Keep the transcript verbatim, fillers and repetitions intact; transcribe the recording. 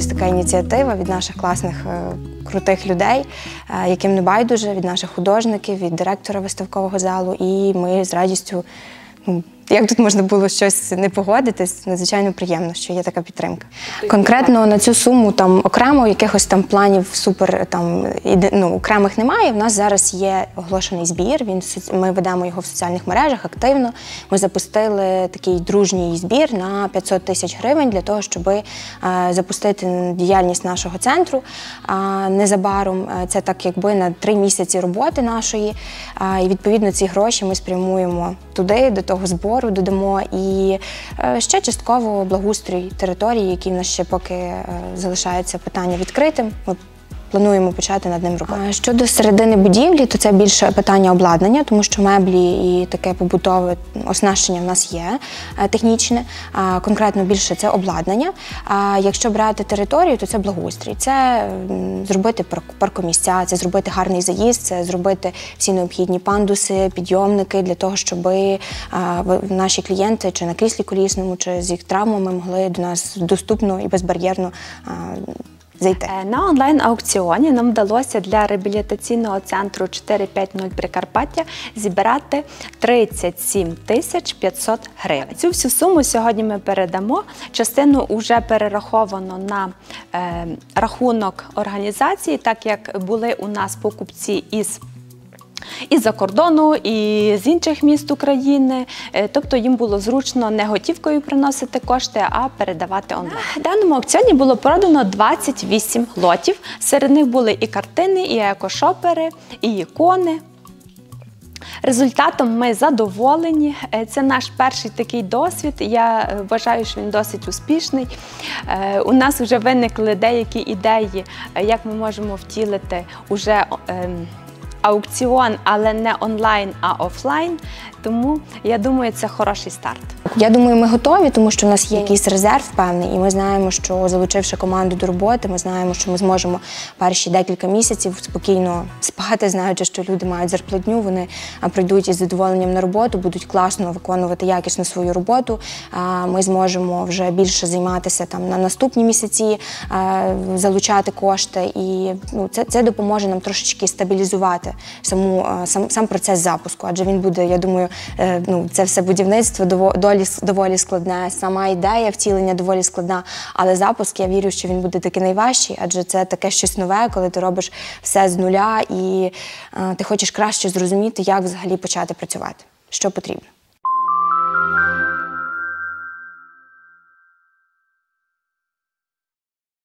з'явилася така ініціатива від наших класних, крутих людей, яким не байдуже, від наших художників, від директора виставкового залу. І ми з радістю, ну, як тут можна було щось не погодитись, надзвичайно приємно, що є така підтримка. Конкретно на цю суму там окремо якихось там планів супер там ну, окремих немає. В нас зараз є оголошений збір. Він ми ведемо його в соціальних мережах активно. Ми запустили такий дружній збір на п'ятсот тисяч гривень для того, щоб е, запустити діяльність нашого центру. А незабаром це так, якби на три місяці роботи нашої. А, і відповідно ці гроші ми спрямуємо туди, до того збору. Додамо і ще частково благоустрій території, який в нас ще поки залишається питання відкритим. Ми плануємо почати над ним роботу. Щодо середини будівлі, то це більше питання обладнання, тому що меблі і таке побутове оснащення в нас є технічне, а конкретно більше це обладнання. А якщо брати територію, то це благоустрій. Це зробити паркомісця, це зробити гарний заїзд, це зробити всі необхідні пандуси, підйомники для того, щоб наші клієнти чи на кріслі колісному, чи з їх травмами могли до нас доступно і безбар'єрно зайти. На онлайн-аукціоні нам вдалося для реабілітаційного центру чотири п'ять нуль Прикарпаття зібрати тридцять сім тисяч п'ятсот гривень. Цю всю суму сьогодні ми передамо. Частину вже перераховано на е, рахунок організації, так як були у нас покупці із із-за кордону, і з інших міст України. Тобто їм було зручно не готівкою приносити кошти, а передавати онлайн. На даному аукціоні було продано двадцять вісім лотів. Серед них були і картини, і екошопери, і ікони. Результатом ми задоволені. Це наш перший такий досвід. Я вважаю, що він досить успішний. У нас вже виникли деякі ідеї, як ми можемо втілити уже аукціон, але не онлайн, а офлайн. Тому, я думаю, це хороший старт. Я думаю, ми готові, тому що в нас є якийсь резерв певний, і ми знаємо, що залучивши команду до роботи, ми знаємо, що ми зможемо перші декілька місяців спокійно спати, знаючи, що люди мають зарплатню, вони прийдуть із задоволенням на роботу, будуть класно виконувати якісно свою роботу. Ми зможемо вже більше займатися там на наступні місяці, залучати кошти, і ну, це, це допоможе нам трошечки стабілізувати саму, сам, сам процес запуску, адже він буде, я думаю, ну, це все будівництво доволі, доволі складне, сама ідея втілення доволі складна, але запуск, я вірю, що він буде таки найважчий, адже це таке щось нове, коли ти робиш все з нуля і е, ти хочеш краще зрозуміти, як взагалі почати працювати, що потрібно.